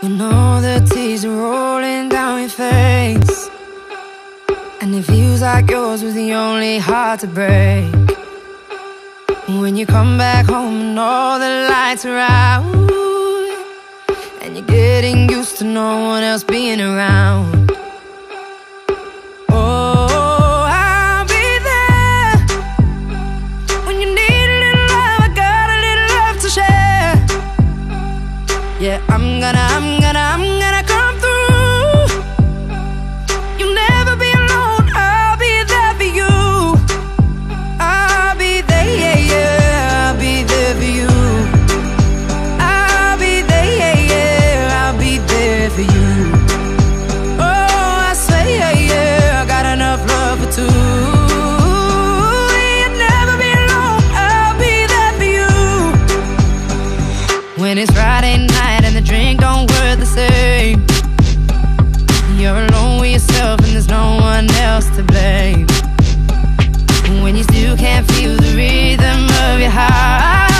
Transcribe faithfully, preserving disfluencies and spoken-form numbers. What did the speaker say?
When all the tears are rolling down your face, and it feels like yours was the only heart to break. When you come back home and all the lights are out, and you're getting used to no one else being around. Oh, I'll be there when you need a little love. I got a little love to share. Yeah, I'm gonna, I'm gonna, I'm gonna come through. You'll never be alone, I'll be there for you. I'll be there, yeah, yeah, I'll be there for you. I'll be there, yeah, yeah, I'll be there for you. Oh, I swear, yeah, yeah, I got enough love for two. You'll never be alone, I'll be there for you. When it's Friday night and the drink don't work the same, you're alone with yourself and there's no one else to blame. When you still can't feel the rhythm of your heart,